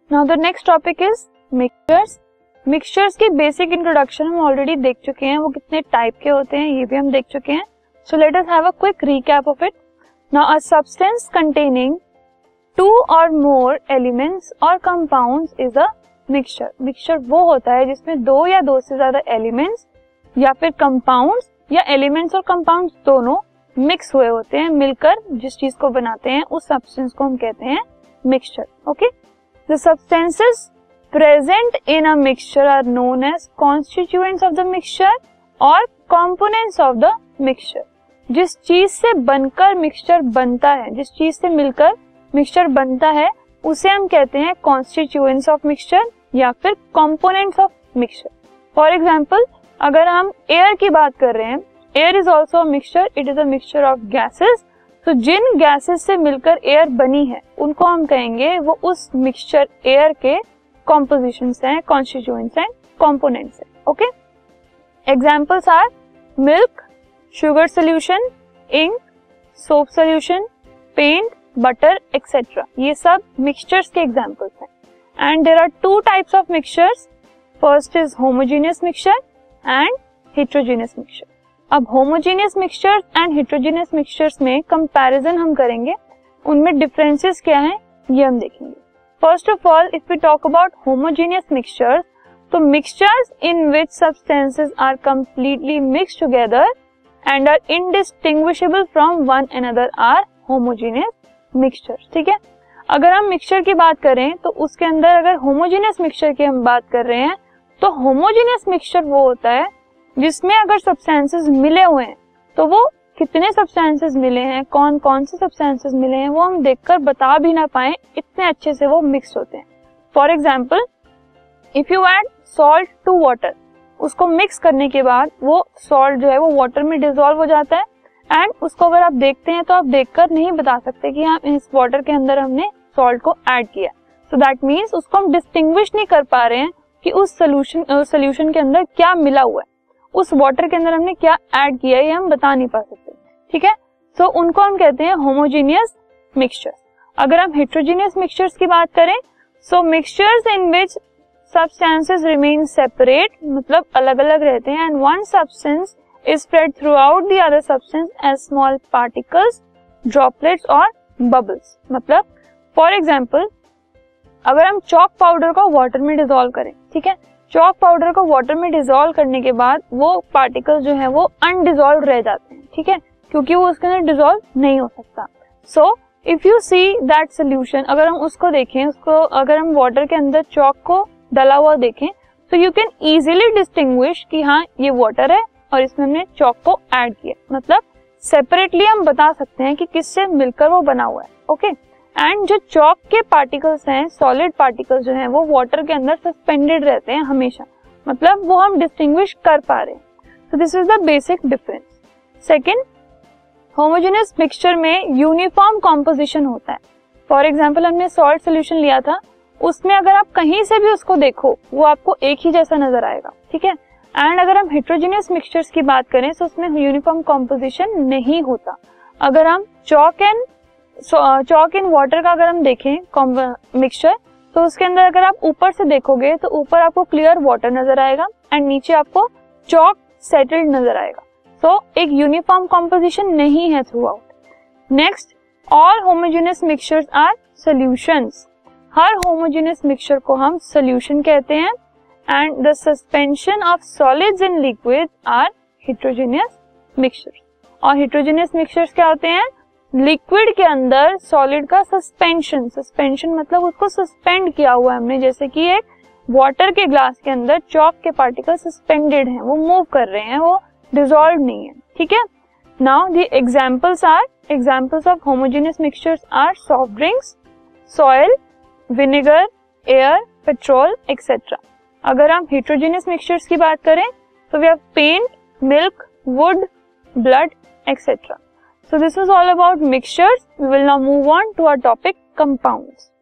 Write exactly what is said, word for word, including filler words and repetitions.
Now the next topic is mixtures. Mixtures की basic introduction हम already देख चुके हैं, वो कितने टाइप के होते हैं ये भी हम देख चुके हैं। So let us have a quick recap of it. Now a substance containing two or more elements or compounds is a mixture. Mixture वो होता है जिसमें दो या दो से ज्यादा एलिमेंट्स या फिर कंपाउंड्स या एलिमेंट्स और कंपाउंड्स दोनों मिक्स हुए होते हैं, मिलकर जिस चीज को बनाते हैं उस सब्सटेंस को हम कहते हैं mixture. Okay, the substances present in a mixture are known as constituents of the mixture or components of the mixture. जिस चीज से बनकर मिक्सचर बनता है, जिस चीज से मिलकर मिक्सचर बनता है, उसे हम कहते हैं कॉन्स्टिट्यूएंट्स ऑफ मिक्सचर या फिर components of mixture. For example, अगर हम एयर की बात कर रहे हैं, air is also mixture, it is a mixture of gases. तो जिन गैसेस से मिलकर एयर बनी है उनको हम कहेंगे वो उस मिक्सचर एयर के कॉम्पोजिशंस हैं, कॉन्स्टिट्यूएंट्स हैं, कंपोनेंट्स हैं। Okay, examples are milk, sugar solution, ink, soap solution, paint, butter etcetera. ये सब मिक्सचर्स के एग्जांपल्स हैं। And there are two types of mixtures, first is homogeneous mixture and heterogeneous mixture. अब homogeneous mixtures and heterogeneous mixtures में comparison हम करेंगे, उनमें differences क्या हैं ये हम देखेंगे। First of all, if we talk about homogeneous mixtures, तो mixtures in which substances are completely mixed together and are indistinguishable from one another are homogeneous mixtures. ठीक है, अगर हम मिक्सचर की बात करें तो उसके अंदर अगर होमोजेनियस मिक्सचर की हम बात कर रहे हैं तो होमोजेनियस मिक्सचर वो होता है जिसमें अगर सब्सटेंसेस मिले हुए हैं तो वो कितने सब्सटेंसेस मिले हैं, कौन कौन से सब्सटेंसेस मिले हैं, वो हम देखकर बता भी ना पाए, इतने अच्छे से वो मिक्स होते हैं। For example, if you add salt to water, उसको मिक्स करने के बाद वो सॉल्ट जो है वो वाटर में डिसॉल्व हो जाता है एंड उसको अगर आप देखते हैं तो आप देखकर नहीं बता सकते कि हाँ इस वाटर के अंदर हमने सॉल्ट को ऐड किया। सो दैट मीन्स उसको हम डिस्टिंग्विश नहीं कर पा रहे हैं कि उस सोल्यूशन सोल्यूशन के अंदर क्या मिला हुआ है, उस वाटर के अंदर हमने क्या ऐड किया है, ये हम बता नहीं पा सकते। ठीक है, सो so, उनको हम कहते हैं होमोजेनियस मिक्सचर्स। अगर हम हेट्रोजेनियस मिक्सचर्स की बात करें, so mixtures in which substances remain separate, मतलब अलग अलग रहते हैं, and one substance is spread throughout the other substance as small particles, droplets or bubbles. मतलब फॉर एग्जाम्पल, अगर हम चॉक पाउडर को वाटर में डिसॉल्व करें, ठीक है, चॉक पाउडर को वाटर में डिसॉल्व करने के बाद वो पार्टिकल्स जो है वो अनडिसॉल्व रह जाते हैं। ठीक है, क्योंकि वो उसके अंदर डिसॉल्व नहीं हो सकता। So if you see that solution, अगर हम उसको देखें, उसको अगर हम वाटर के अंदर चॉक को डला हुआ देखें तो यू कैन इजीली डिस्टिंग्विश कि हाँ ये वाटर है और इसमें हमने चॉक को ऐड किया। मतलब सेपरेटली हम बता सकते हैं कि किससे मिलकर वो बना हुआ है। ओके, एंड जो चॉक के पार्टिकल्स हैं, सॉलिड पार्टिकल्स जो हैं, वो वाटर के अंदर सस्पेंडेड रहते हैं हमेशा, मतलब वो हम डिस्टिंग्विश कर पा रहे हैं। So this is the basic difference. Second, homogeneous mixture में यूनिफॉर्म कॉम्पोजिशन होता है। फॉर एग्जाम्पल, हमने सॉल्ट सोल्यूशन लिया था, उसमें अगर आप कहीं से भी उसको देखो वो आपको एक ही जैसा नजर आएगा। ठीक है, एंड अगर हम हेट्रोजेनियस मिक्सचर्स की बात करें तो उसमें यूनिफॉर्म कॉम्पोजिशन नहीं होता। अगर हम chalk and chalk in water का अगर हम देखें मिक्सचर, तो उसके अंदर अगर आप ऊपर से देखोगे तो ऊपर आपको क्लियर वाटर नजर आएगा एंड नीचे आपको चॉक सेटल्ड नजर आएगा। सो so, एक यूनिफॉर्म कॉम्पोजिशन नहीं है throughout. Next, all homogeneous mixtures are solutions. हर होमोजेनियस मिक्सचर को हम सॉल्यूशन कहते हैं and the suspension of solids in liquid are heterogeneous mixtures. और हेट्रोजेनियस मिक्सचर्स क्या होते हैं? लिक्विड के अंदर सॉलिड का सस्पेंशन। सस्पेंशन मतलब उसको सस्पेंड किया हुआ है हमने, जैसे कि एक वाटर के ग्लास के अंदर चॉक के पार्टिकल सस्पेंडेड हैं, वो मूव कर रहे हैं, वो डिसॉल्व नहीं है। ठीक है, now the examples are examples of homogeneous mixtures are soft drinks, soil, vinegar, air, petrol etcetera. अगर हम हेट्रोजेनियस मिक्सचर्स की बात करें तो we have paint, milk, wood, blood etcetera. So this is all about mixtures. We will now move on to our topic compounds.